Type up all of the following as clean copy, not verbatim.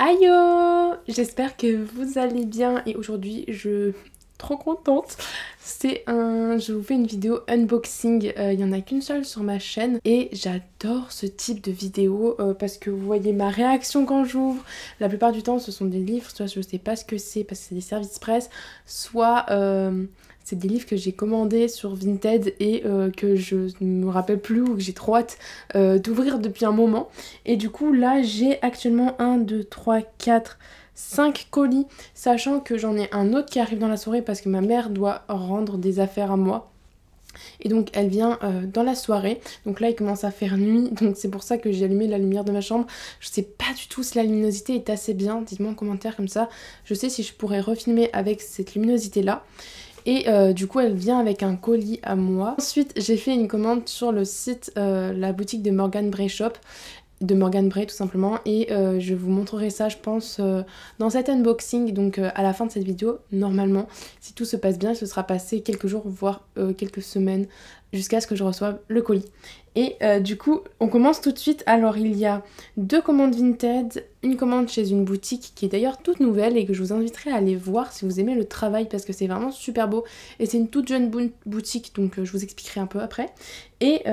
Ayo! J'espère que vous allez bien et aujourd'hui je suis trop contente. Je vous fais une vidéo unboxing, il n'y en a qu'une seule sur ma chaîne et j'adore ce type de vidéo parce que vous voyez ma réaction quand j'ouvre. La plupart du temps ce sont des livres, soit je sais pas ce que c'est parce que c'est des services presse, soit c'est des livres que j'ai commandés sur Vinted et que je ne me rappelle plus ou que j'ai trop hâte d'ouvrir depuis un moment. Et du coup là j'ai actuellement 1, 2, 3, 4... 5 colis, sachant que j'en ai un autre qui arrive dans la soirée parce que ma mère doit rendre des affaires à moi. Et donc elle vient dans la soirée. Donc là il commence à faire nuit, donc c'est pour ça que j'ai allumé la lumière de ma chambre. Je sais pas du tout si la luminosité est assez bien, dites-moi en commentaire comme ça. Je sais si je pourrais refilmer avec cette luminosité là. Et du coup elle vient avec un colis à moi. Ensuite j'ai fait une commande sur le site, la boutique de Morgan Bray Shop. De Morgan Bray tout simplement, et je vous montrerai ça je pense dans cet unboxing, donc à la fin de cette vidéo. Normalement si tout se passe bien ce sera passé quelques jours voire quelques semaines jusqu'à ce que je reçoive le colis. Et du coup on commence tout de suite. Alors il y a 2 commandes Vinted, une commande chez une boutique qui est d'ailleurs toute nouvelle et que je vous inviterai à aller voir si vous aimez le travail parce que c'est vraiment super beau et c'est une toute jeune boutique, donc je vous expliquerai un peu après. Et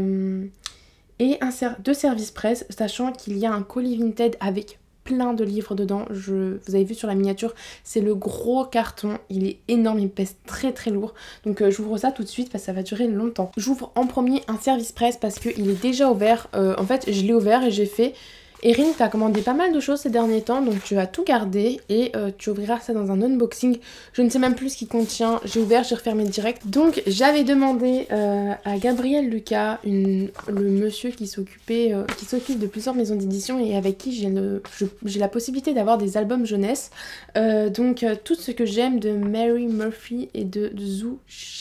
2 services presse, sachant qu'il y a un colis Vinted avec plein de livres dedans. Vous avez vu sur la miniature, c'est le gros carton, il est énorme, il pèse très très lourd. Donc j'ouvre ça tout de suite parce que ça va durer longtemps. J'ouvre en premier un service presse parce qu'il est déjà ouvert. En fait je l'ai ouvert et j'ai fait... Erin, t'as commandé pas mal de choses ces derniers temps, donc tu vas tout garder et tu ouvriras ça dans un unboxing. Je ne sais même plus ce qu'il contient, j'ai ouvert, j'ai refermé direct. Donc j'avais demandé à Gabriel Lucas, le monsieur qui s'occupe de plusieurs maisons d'édition et avec qui j'ai la possibilité d'avoir des albums jeunesse. Tout ce que j'aime de Mary Murphy et de Zhu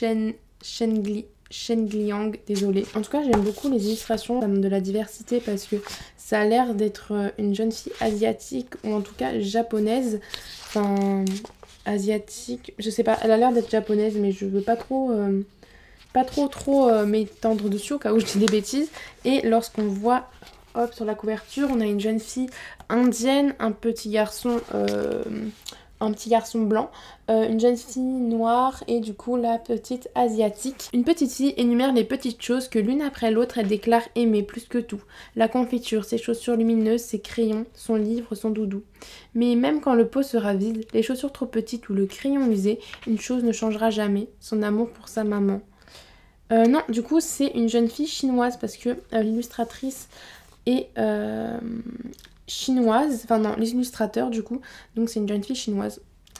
Shengliang, désolée. En tout cas j'aime beaucoup les illustrations, ça montre de la diversité parce que ça a l'air d'être une jeune fille asiatique ou en tout cas japonaise. Enfin asiatique, je sais pas, elle a l'air d'être japonaise mais je veux pas trop m'étendre dessus au cas où je dis des bêtises. Et lorsqu'on voit hop sur la couverture on a une jeune fille indienne, un petit garçon blanc, une jeune fille noire et du coup la petite asiatique. Une petite fille énumère les petites choses que l'une après l'autre elle déclare aimer plus que tout. La confiture, ses chaussures lumineuses, ses crayons, son livre, son doudou. Mais même quand le pot sera vide, les chaussures trop petites ou le crayon usé, une chose ne changera jamais, son amour pour sa maman. Non, du coup c'est une jeune fille chinoise parce que l'illustratrice est... chinoise, enfin non, les illustrateurs du coup, donc c'est une jeune fille chinoise,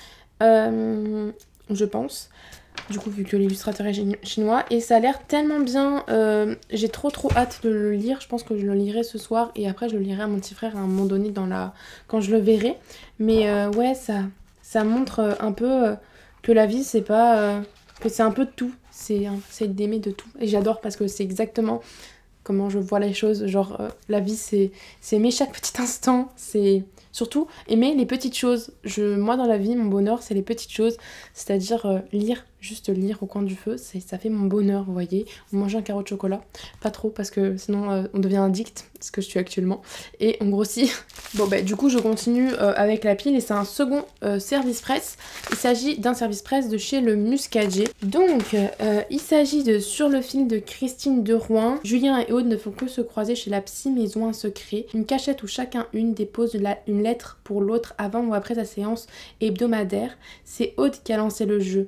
je pense, du coup vu que l'illustrateur est chinois, et ça a l'air tellement bien, j'ai trop hâte de le lire. Je pense que je le lirai ce soir et après je le lirai à mon petit frère à un moment donné quand je le verrai, mais ouais ça montre un peu que la vie c'est pas, que c'est un peu de tout, c'est d'aimer de tout, et j'adore parce que c'est exactement comment je vois les choses, genre la vie c'est aimer chaque petit instant, c'est surtout aimer les petites choses. Moi dans la vie mon bonheur c'est les petites choses, c'est-à-dire lire, juste lire au coin du feu, ça fait mon bonheur, vous voyez. Manger un carreau de chocolat, pas trop parce que sinon on devient addict, ce que je suis actuellement, et on grossit. Bon bah du coup je continue avec la pile et c'est un second service presse. Il s'agit d'un service presse de chez le Muscadier. Donc il s'agit de Sur le fil de Christine Derouin. Julien et Aude ne font que se croiser chez la psy maison un secret. Une cachette où chacun dépose une lettre pour l'autre avant ou après sa séance hebdomadaire. C'est Aude qui a lancé le jeu.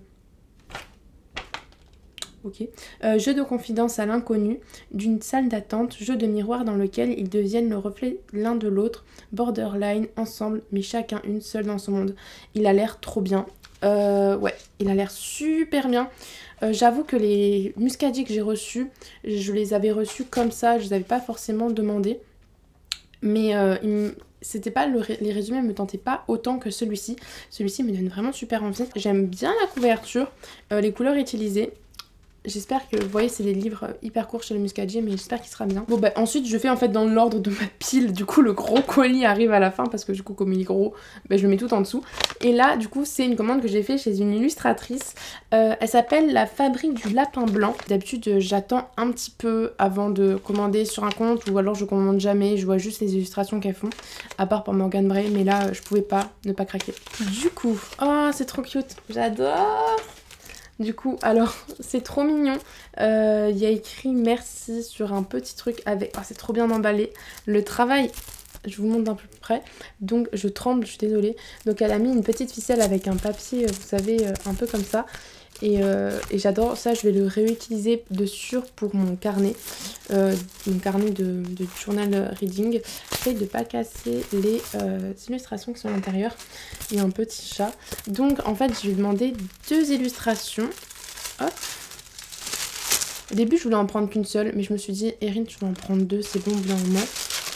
Ok. Jeu de confidence à l'inconnu, d'une salle d'attente, jeu de miroir dans lequel ils deviennent le reflet l'un de l'autre, borderline, ensemble, mais chacun seule dans son monde. Il a l'air trop bien. Ouais, il a l'air super bien. J'avoue que les Muscadier que j'ai reçus, je les avais reçus comme ça, je les avais pas forcément demandé. Mais c'était pas les résumés me tentaient pas autant que celui-ci. Celui-ci me donne vraiment super envie. J'aime bien la couverture, les couleurs utilisées. J'espère que, vous voyez, c'est des livres hyper courts chez le Muscadier, mais j'espère qu'il sera bien. Bon bah ensuite je fais en fait dans l'ordre de ma pile, du coup le gros colis arrive à la fin parce que du coup comme il est gros, bah, je le mets tout en dessous. Et là du coup c'est une commande que j'ai fait chez une illustratrice, elle s'appelle La Fabrique du Lapin Blanc. D'habitude j'attends un petit peu avant de commander sur un compte ou alors je commande jamais, je vois juste les illustrations qu'elles font, à part pour Morgan Bray, mais là je pouvais pas ne pas craquer. Du coup, oh c'est trop cute, j'adore. Du coup, alors, c'est trop mignon. Il y a écrit merci sur un petit truc avec... Oh, c'est trop bien emballé. Le travail, je vous montre d'un peu plus près. Donc, je tremble, je suis désolée. Donc, elle a mis une petite ficelle avec un papier, vous savez, un peu comme ça. Et j'adore ça, je vais le réutiliser de sûr pour mon carnet de journal reading. J'essaie de pas casser les illustrations qui sont à l'intérieur. Il y a un petit chat. Donc en fait je lui ai demandé 2 illustrations. Hop. Au début je voulais en prendre qu'une seule, mais je me suis dit Erin tu vas en prendre 2, c'est bon au bout d'un moment.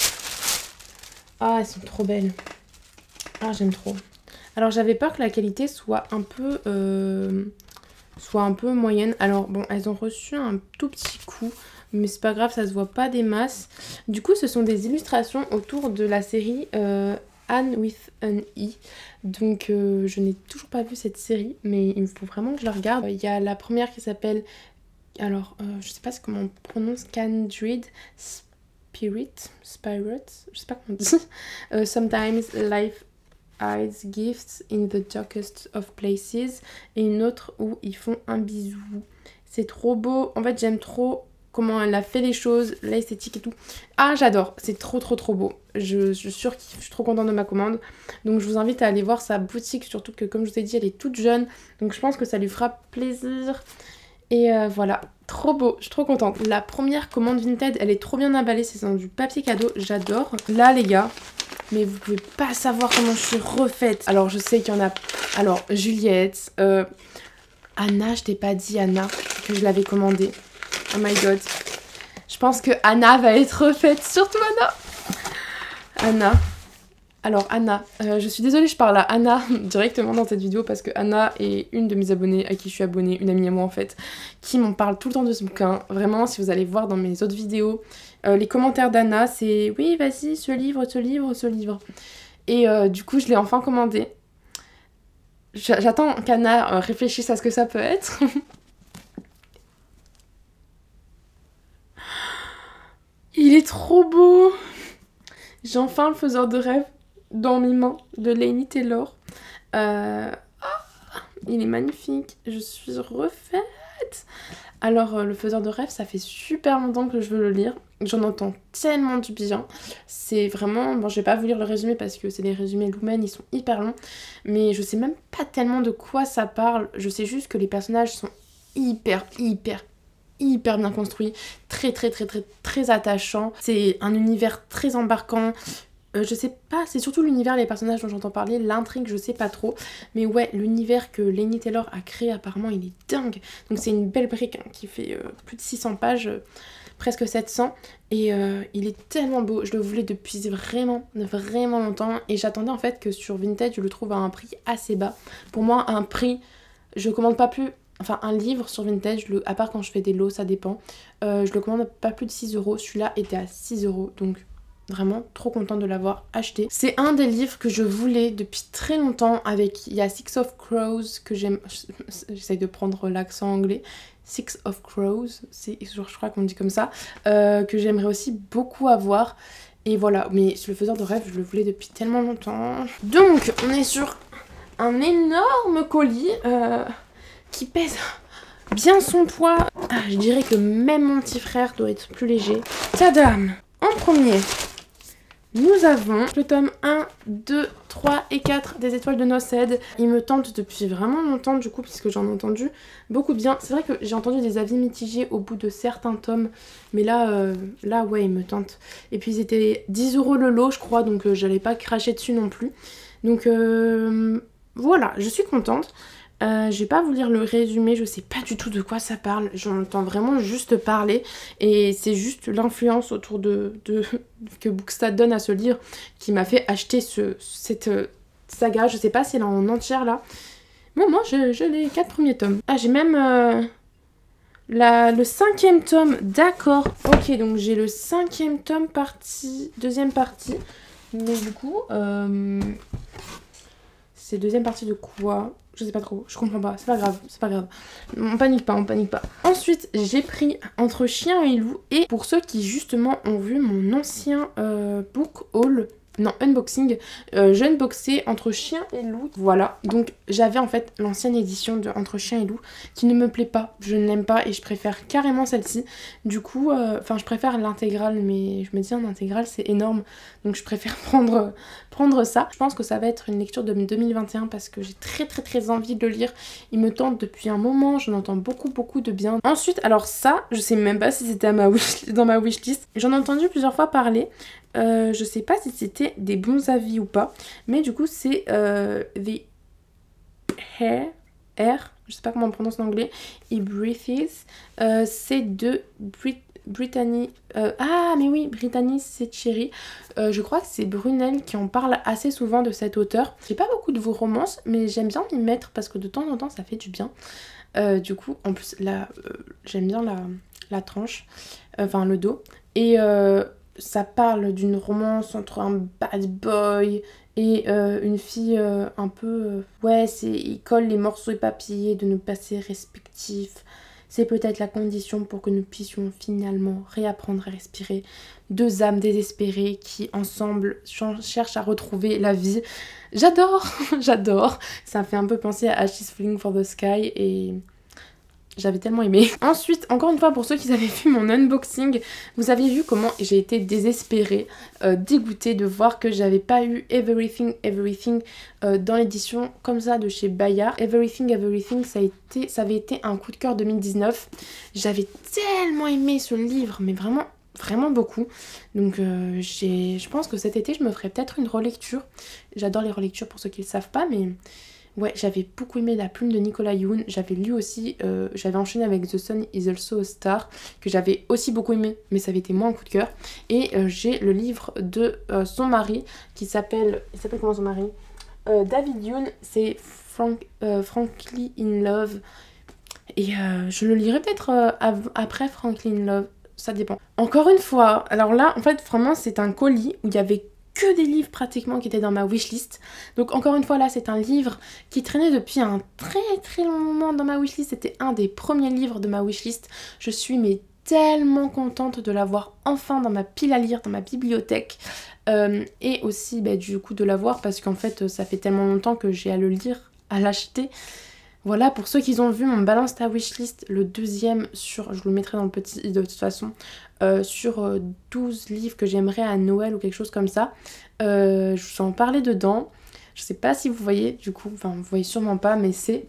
Ah elles sont trop belles. Ah j'aime trop. Alors j'avais peur que la qualité soit un peu moyenne. Alors bon, elles ont reçu un tout petit coup, mais c'est pas grave, ça se voit pas des masses. Du coup, ce sont des illustrations autour de la série Anne with an E. Donc je n'ai toujours pas vu cette série, mais il me faut vraiment que je la regarde. Il y a la première qui s'appelle, alors je sais pas comment on prononce, Candrid Spirit, je sais pas comment on dit. Sometimes life hides gifts in the darkest of places, et une autre où ils font un bisou. C'est trop beau, en fait j'aime trop comment elle a fait les choses, l'esthétique et tout. Ah j'adore, c'est trop beau. Je surkiffe, je suis trop contente de ma commande. Donc je vous invite à aller voir sa boutique, surtout que comme je vous ai dit elle est toute jeune, donc je pense que ça lui fera plaisir. Et voilà, trop beau, je suis trop contente. La première commande Vinted, elle est trop bien emballée, c'est dans du papier cadeau, j'adore. Là les gars, mais vous pouvez pas savoir comment je suis refaite. Alors je sais qu'il y en a... Alors Juliette, Anna, je t'ai pas dit Anna, que je l'avais commandée. Oh my god. Je pense que Anna va être refaite, surtout Anna. Anna. Alors Anna, je suis désolée, je parle à Anna directement dans cette vidéo parce que Anna est une de mes abonnées à qui je suis abonnée, une amie à moi en fait, qui m'en parle tout le temps de ce bouquin. Vraiment, si vous allez voir dans mes autres vidéos, les commentaires d'Anna, c'est oui, vas-y, ce livre. Et du coup, je l'ai enfin commandé. J'attends qu'Anna réfléchisse à ce que ça peut être. Il est trop beau. J'ai enfin le faiseur de rêve dans mes mains de Laini Taylor. Il est magnifique. Je suis refaite. Alors le faiseur de rêve, ça fait super longtemps que je veux le lire. J'en entends tellement du bien. C'est vraiment... Bon, je vais pas vous lire le résumé parce que c'est des résumés Lumen, ils sont hyper longs. Mais je sais même pas tellement de quoi ça parle. Je sais juste que les personnages sont hyper bien construits. Très attachants. C'est un univers très embarquant. Je sais pas, c'est surtout l'univers, les personnages dont j'entends parler, l'intrigue je sais pas trop, mais ouais, l'univers que Laini Taylor a créé apparemment il est dingue. Donc c'est une belle brique hein, qui fait plus de 600 pages, presque 700, et il est tellement beau, je le voulais depuis vraiment longtemps, et j'attendais en fait que sur Vinted je le trouve à un prix assez bas. Pour moi un prix, je commande pas plus... Enfin, un livre sur Vinted, à part quand je fais des lots, ça dépend, je le commande pas plus de 6 €, celui-là était à 6 €, donc... Vraiment trop contente de l'avoir acheté. C'est un des livres que je voulais depuis très longtemps avec... Il y a Six of Crows que j'aime... J'essaye de prendre l'accent anglais. Six of Crows, je crois qu'on dit comme ça. Que j'aimerais aussi beaucoup avoir. Et voilà, mais le faiseur de rêve, je le voulais depuis tellement longtemps. Donc, on est sur un énorme colis qui pèse bien son poids. Ah, je dirais que même mon petit frère doit être plus léger. Tadam! En premier... Nous avons le tome 1, 2, 3 et 4 des Étoiles de Nosed. Il me tente depuis vraiment longtemps du coup puisque j'en ai entendu beaucoup de bien. C'est vrai que j'ai entendu des avis mitigés au bout de certains tomes. Mais là ouais il me tente. Et puis ils étaient 10 € le lot je crois donc j'allais pas cracher dessus non plus. Donc voilà, je suis contente. Je vais pas vous lire le résumé, je sais pas du tout de quoi ça parle, j'entends vraiment juste parler et c'est juste l'influence autour que Bookstad donne à ce livre qui m'a fait acheter cette saga. Je sais pas si elle est en entière là. Bon, moi j'ai les 4 premiers tomes. Ah, j'ai même Le 5e tome, d'accord. Ok, donc j'ai le 5e tome deuxième partie. Mais du coup, c'est deuxième partie de quoi? Je sais pas trop, je comprends pas, c'est pas grave, c'est pas grave. On panique pas, on panique pas. Ensuite, j'ai pris Entre chien et loup. Et pour ceux qui justement ont vu mon ancien book haul, non, unboxing, j'ai unboxé Entre chien et loup. Voilà, donc j'avais en fait l'ancienne édition de Entre chien et loup qui ne me plaît pas. Je ne l'aime pas et je préfère carrément celle-ci. Du coup, enfin je préfère l'intégrale, mais je me dis un intégral c'est énorme. Donc je préfère prendre ça. Je pense que ça va être une lecture de 2021 parce que j'ai très envie de le lire. Il me tente depuis un moment, j'en entends beaucoup de bien. Ensuite, alors ça, je sais même pas si c'était dans ma wishlist. J'en ai entendu plusieurs fois parler. Je sais pas si c'était des bons avis ou pas, mais du coup c'est The Air, je sais pas comment on prononce en anglais, He Breathes, c'est de Brittany, ah mais oui, Brittany Seccheri. Je crois que c'est Brunel qui en parle assez souvent de cet auteur. J'ai pas beaucoup de vos romances, mais j'aime bien m'y mettre parce que de temps en temps ça fait du bien. Du coup, en plus là, j'aime bien la tranche, enfin le dos, et ça parle d'une romance entre un bad boy et une fille un peu... ouais, ils collent les morceaux éparpillés de nos passés respectifs. C'est peut-être la condition pour que nous puissions finalement réapprendre à respirer. Deux âmes désespérées qui, ensemble, cherchent à retrouver la vie. J'adore, j'adore. Ça me fait un peu penser à Ashes Falling for the Sky et... j'avais tellement aimé. Ensuite, encore une fois, pour ceux qui avaient vu mon unboxing, vous avez vu comment j'ai été désespérée, dégoûtée de voir que j'avais pas eu Everything dans l'édition comme ça de chez Bayard. Everything, ça avait été un coup de cœur 2019. J'avais tellement aimé ce livre, mais vraiment beaucoup. Donc je pense que cet été, je me ferai peut-être une relecture. J'adore les relectures pour ceux qui ne le savent pas, mais... ouais, j'avais beaucoup aimé La Plume de Nicolas Yoon. J'avais lu aussi, j'avais enchaîné avec The Sun is Also a Star, que j'avais aussi beaucoup aimé, mais ça avait été moins un coup de cœur. Et j'ai le livre de son mari, il s'appelle comment son mari? David Yoon, c'est Frankly in Love. Et je le lirai peut-être après Frankly in Love, ça dépend. Encore une fois, alors là, en fait, vraiment, c'est un colis où il y avait que des livres pratiquement qui étaient dans ma wishlist. Donc encore une fois là c'est un livre qui traînait depuis un très long moment dans ma wishlist. C'était un des premiers livres de ma wishlist. Je suis mais tellement contente de l'avoir enfin dans ma pile à lire, dans ma bibliothèque. Et aussi du coup de l'avoir parce qu'en fait ça fait tellement longtemps que j'ai à le lire, à l'acheter. Voilà, pour ceux qui ont vu mon balance ta wishlist, le deuxième sur, je vous le mettrai dans le petit de toute façon, sur 12 livres que j'aimerais à Noël ou quelque chose comme ça. Je vous en parlais dedans. Je sais pas si vous voyez, du coup, enfin vous voyez sûrement pas, mais c'est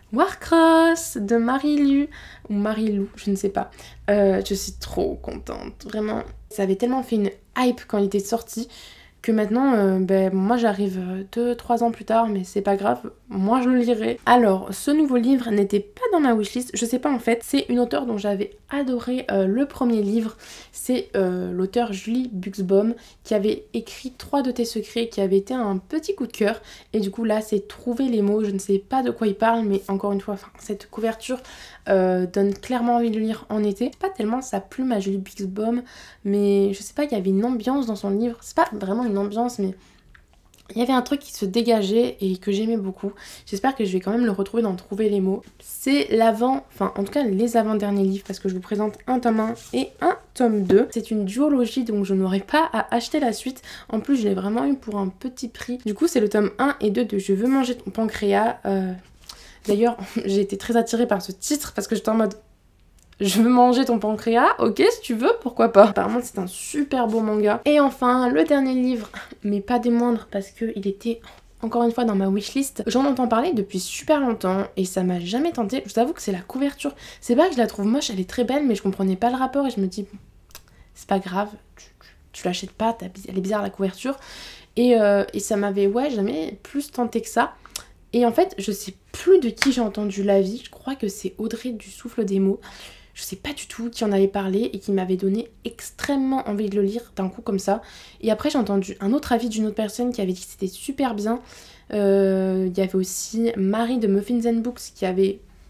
Warcross de Marie-Lu, ou Marie-Lou, je ne sais pas. Je suis trop contente, vraiment. Ça avait tellement fait une hype quand il était sorti, que maintenant, moi j'arrive 2-3 ans plus tard, mais c'est pas grave, moi je le lirai. Alors, ce nouveau livre n'était pas dans ma wishlist, je sais pas en fait, c'est une auteure dont j'avais adoré le premier livre, c'est l'auteure Julie Buxbaum, qui avait écrit 3 de tes secrets, qui avait été un petit coup de cœur, et du coup là c'est Trouver les mots, je ne sais pas de quoi il parle, mais encore une fois, cette couverture donne clairement envie de le lire en été. C'est pas tellement sa plume à Julie Buxbaum, mais je sais pas, il y avait une ambiance dans son livre, c'est pas vraiment une ambiance, mais il y avait un truc qui se dégageait et que j'aimais beaucoup. J'espère que je vais quand même le retrouver dans Trouver les mots. C'est en tout cas les avant-derniers livres, parce que je vous présente un tome 1 et un tome 2. C'est une duologie, donc je n'aurai pas à acheter la suite. En plus, je l'ai vraiment eu pour un petit prix. Du coup, c'est le tome 1 et 2 de Je veux manger ton pancréas. D'ailleurs, j'ai été très attirée par ce titre parce que j'étais en mode... je veux manger ton pancréas, ok si tu veux, pourquoi pas. Apparemment c'est un super beau manga. Et enfin, le dernier livre, mais pas des moindres parce qu'il était encore une fois dans ma wishlist. J'en entends parler depuis super longtemps et ça m'a jamais tenté. Je vous avoue que c'est la couverture. C'est pas que je la trouve moche, elle est très belle, mais je comprenais pas le rapport et je me dis, c'est pas grave, tu l'achètes pas, elle est bizarre la couverture. Et ça m'avait jamais plus tenté que ça. Et en fait, je sais plus de qui j'ai entendu l'avis, je crois que c'est Audrey du Souffle des mots. Je sais pas du tout qui en avait parlé et qui m'avait donné extrêmement envie de le lire d'un coup comme ça. Et après j'ai entendu un autre avis d'une autre personne qui avait dit que c'était super bien. Il y avait aussi Marie de Muffins and Books qui avait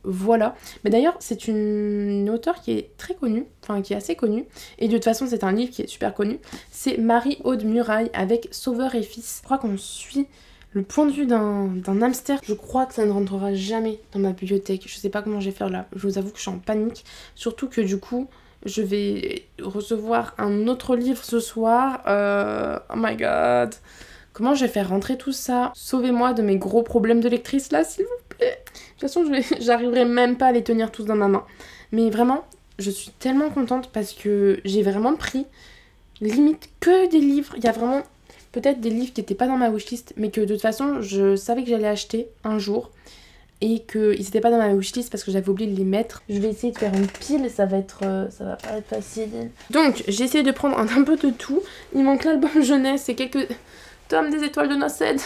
voilà. Mais d'ailleurs c'est une auteure qui est très connue, enfin qui est assez connue, et de toute façon c'est un livre qui est super connu. C'est Marie-Aude Muraille avec Sauveur et Fils. Je crois qu'on suit le point de vue d'un hamster. Je crois que ça ne rentrera jamais dans ma bibliothèque. Je sais pas comment je vais faire là. Je vous avoue que je suis en panique. Surtout que du coup, je vais recevoir un autre livre ce soir. Oh my god. Comment je vais faire rentrer tout ça? Sauvez-moi de mes gros problèmes de lectrice là, s'il vous plaît. De toute façon, j'arriverai même pas à les tenir tous dans ma main. Mais vraiment, je suis tellement contente parce que j'ai vraiment pris limite que des livres. Il y a vraiment peut-être des livres qui n'étaient pas dans ma wishlist, mais que de toute façon, je savais que j'allais acheter un jour. Et qu'ils n'étaient pas dans ma wishlist parce que j'avais oublié de les mettre. Je vais essayer de faire une pile, ça va pas être facile. Donc, j'ai essayé de prendre un peu de tout. Il manque l'album jeunesse et quelques tomes des étoiles de Noced.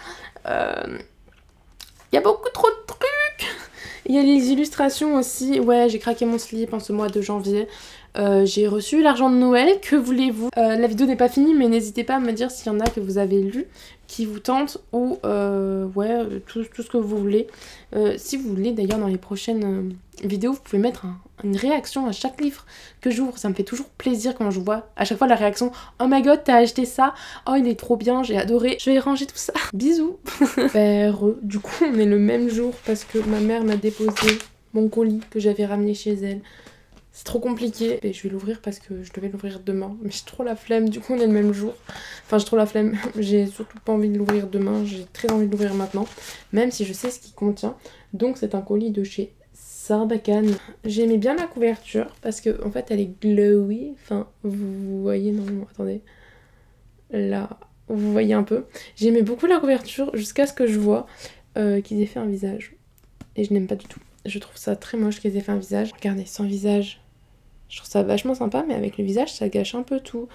Il y a beaucoup trop de trucs. Il y a les illustrations aussi. Ouais, j'ai craqué mon slip en ce mois de janvier. J'ai reçu l'argent de Noël, que voulez-vous? La vidéo n'est pas finie, mais n'hésitez pas à me dire s'il y en a que vous avez lu, qui vous tente, ou ouais, tout ce que vous voulez. Si vous voulez, d'ailleurs, dans les prochaines vidéos, vous pouvez mettre une réaction à chaque livre que j'ouvre. Ça me fait toujours plaisir quand je vois à chaque fois la réaction. Oh my god, t'as acheté ça? Oh, il est trop bien, j'ai adoré. Je vais ranger tout ça. Bisous. Du coup, on est le même jour parce que ma mère m'a déposé mon colis que j'avais ramené chez elle. C'est trop compliqué. Et je vais l'ouvrir parce que je devais l'ouvrir demain. Mais j'ai trop la flemme. Du coup, on est le même jour. Enfin, j'ai trop la flemme. J'ai surtout pas envie de l'ouvrir demain. J'ai très envie de l'ouvrir maintenant. Même si je sais ce qu'il contient. Donc, c'est un colis de chez Sarbacane. J'aimais bien la couverture parce que en fait, elle est glowy. Enfin, vous voyez, non, attendez. Là, vous voyez un peu. J'aimais beaucoup la couverture jusqu'à ce que je vois qu'ils aient fait un visage. Et je n'aime pas du tout. Je trouve ça très moche qu'ils aient fait un visage. Regardez, sans visage. Je trouve ça vachement sympa, mais avec le visage, ça gâche un peu tout.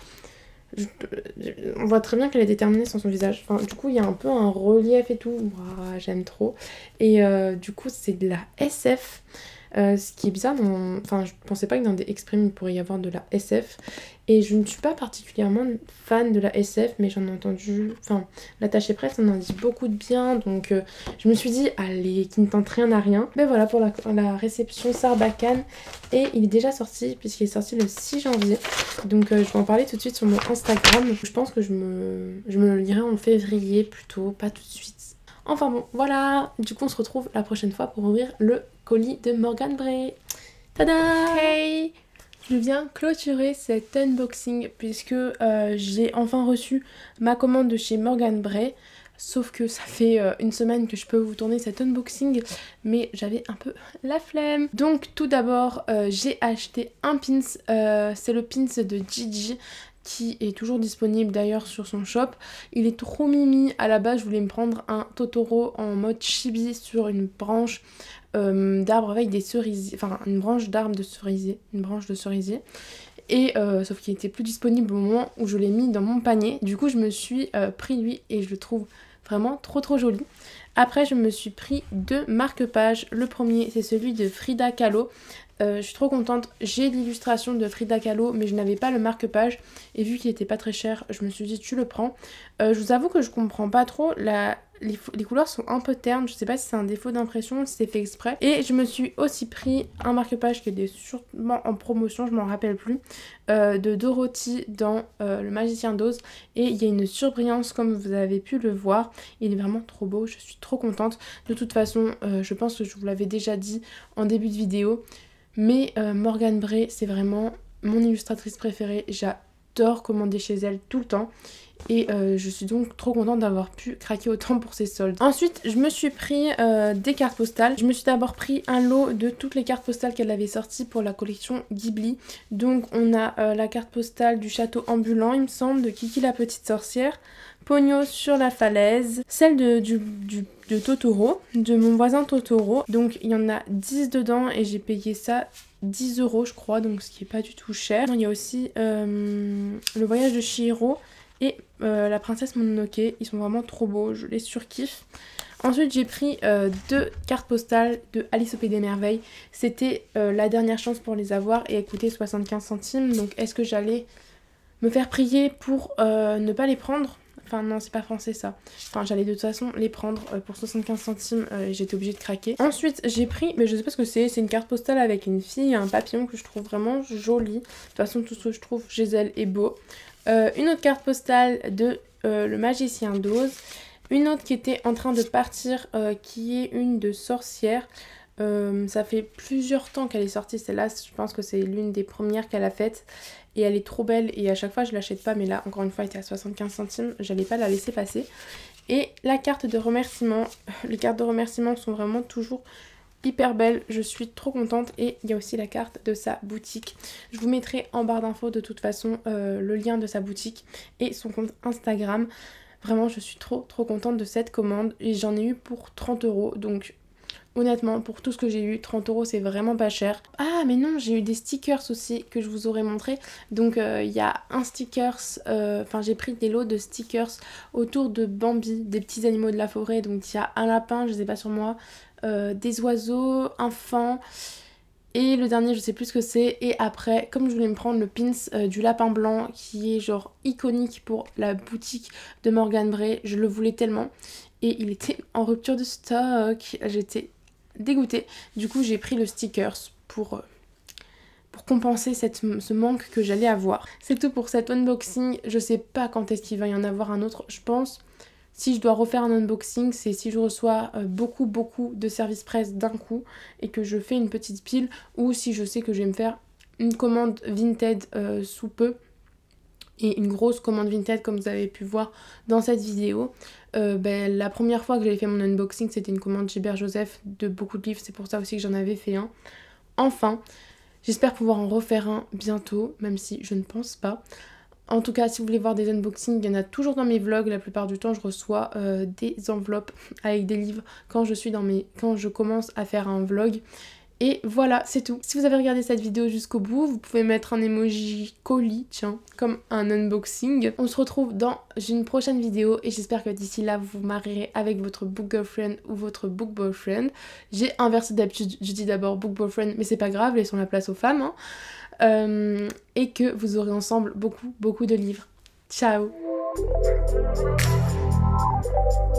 On voit très bien qu'elle est déterminée sans son visage. Enfin, du coup, il y a un peu un relief et tout. Ouah, j'aime trop. Et du coup, c'est de la SF. Ce qui est bizarre, enfin, je pensais pas que dans des exprimes, il pourrait y avoir de la SF. Et je ne suis pas particulièrement fan de la SF, mais j'en ai entendu... Enfin, l'attaché presse, on en dit beaucoup de bien. Donc, je me suis dit, allez, qui ne tente rien à rien. Mais voilà pour la réception Sarbacane. Et il est déjà sorti, puisqu'il est sorti le 6 janvier. Donc, je vais en parler tout de suite sur mon Instagram. Je pense que je me le lirai en février plutôt, pas tout de suite. Enfin bon, voilà. Du coup, on se retrouve la prochaine fois pour ouvrir le colis de Morgan Bray. Tada! Hey! Je viens clôturer cet unboxing puisque j'ai enfin reçu ma commande de chez Morgan Bray. Sauf que ça fait une semaine que je peux vous tourner cet unboxing, mais j'avais un peu la flemme. Donc tout d'abord, j'ai acheté un pins. C'est le pins de Gigi, qui est toujours disponible d'ailleurs sur son shop. Il est trop mimi. À la base, je voulais me prendre un Totoro en mode chibi sur une branche d'arbre avec des cerisiers, enfin une branche d'arbre de cerisier, une branche de cerisier. Et sauf qu'il était plus disponible au moment où je l'ai mis dans mon panier. Du coup, je me suis pris lui et je le trouve vraiment trop joli. Après, je me suis pris deux marque-pages. Le premier, c'est celui de Frida Kahlo. Je suis trop contente, j'ai l'illustration de Frida Kahlo mais je n'avais pas le marque-page et vu qu'il était pas très cher, je me suis dit tu le prends. Je vous avoue que je comprends pas trop, les couleurs sont un peu ternes, je sais pas si c'est un défaut d'impression, si c'est fait exprès. Et je me suis aussi pris un marque-page qui était sûrement en promotion, je m'en rappelle plus, de Dorothy dans Le Magicien d'Oz. Et il y a une surbrillance comme vous avez pu le voir, il est vraiment trop beau, je suis trop contente. De toute façon, je pense que je vous l'avais déjà dit en début de vidéo. Mais Morgan Bray, c'est vraiment mon illustratrice préférée. J'adore commander chez elle tout le temps. Et je suis donc trop contente d'avoir pu craquer autant pour ses soldes. Ensuite, je me suis pris des cartes postales. Je me suis d'abord pris un lot de toutes les cartes postales qu'elle avait sorties pour la collection Ghibli. Donc on a la carte postale du château ambulant, il me semble, de Kiki la petite sorcière. Pogno sur la falaise, celle de Totoro, de mon voisin Totoro. Donc il y en a 10 dedans et j'ai payé ça 10 € je crois, donc ce qui est pas du tout cher. Il y a aussi le voyage de Chihiro et la princesse Mononoke, ils sont vraiment trop beaux, je les surkiffe. Ensuite j'ai pris deux cartes postales de Alice au Pays des Merveilles. C'était la dernière chance pour les avoir et elles coûtaient 75 centimes. Donc est-ce que j'allais me faire prier pour ne pas les prendre ? Enfin non, c'est pas français ça. Enfin j'allais de toute façon les prendre pour 75 centimes et j'étais obligée de craquer. Ensuite j'ai pris, mais je sais pas ce que c'est une carte postale avec une fille et un papillon que je trouve vraiment joli. De toute façon tout ce que je trouve chez elle est beau. Une autre carte postale de le magicien d'Oz. Une autre qui était en train de partir qui est une de sorcière. Ça fait plusieurs temps qu'elle est sortie celle-là, je pense que c'est l'une des premières qu'elle a faites et elle est trop belle et à chaque fois je l'achète pas, mais là encore une fois elle était à 75 centimes, j'allais pas la laisser passer. Et la carte de remerciement, les cartes de remerciement sont vraiment toujours hyper belles, je suis trop contente. Et il y a aussi la carte de sa boutique, je vous mettrai en barre d'infos de toute façon le lien de sa boutique et son compte Instagram. Vraiment je suis trop contente de cette commande et j'en ai eu pour 30 €, donc honnêtement, pour tout ce que j'ai eu, 30 € c'est vraiment pas cher. Ah mais non, j'ai eu des stickers aussi que je vous aurais montré. Donc il y a un stickers, enfin j'ai pris des lots de stickers autour de Bambi, des petits animaux de la forêt. Donc il y a un lapin, je sais pas sur moi, des oiseaux, un faon. Et le dernier, je sais plus ce que c'est. Et après, comme je voulais me prendre le pins du lapin blanc qui est genre iconique pour la boutique de Morgan Bray, je le voulais tellement. Et il était en rupture de stock. J'étais dégoûtée. Du coup, j'ai pris le stickers pour compenser ce manque que j'allais avoir. C'est tout pour cet unboxing. Je sais pas quand est-ce qu'il va y en avoir un autre. Je pense, si je dois refaire un unboxing, c'est si je reçois beaucoup de services presse d'un coup et que je fais une petite pile, ou si je sais que je vais me faire une commande Vinted sous peu. Et une grosse commande Vinted comme vous avez pu voir dans cette vidéo. La première fois que j'avais fait mon unboxing, c'était une commande Gilbert Joseph de beaucoup de livres, c'est pour ça aussi que j'en avais fait un. Enfin, j'espère pouvoir en refaire un bientôt, même si je ne pense pas. En tout cas, si vous voulez voir des unboxings, il y en a toujours dans mes vlogs. La plupart du temps, je reçois des enveloppes avec des livres quand je commence à faire un vlog. Et voilà, c'est tout. Si vous avez regardé cette vidéo jusqu'au bout, vous pouvez mettre un emoji colis, tiens, comme un unboxing. On se retrouve dans une prochaine vidéo et j'espère que d'ici là, vous vous marierez avec votre book girlfriend ou votre book boyfriend. J'ai inversé d'habitude, je dis d'abord book boyfriend, mais c'est pas grave, laissons la place aux femmes. Hein. Et que vous aurez ensemble beaucoup de livres. Ciao!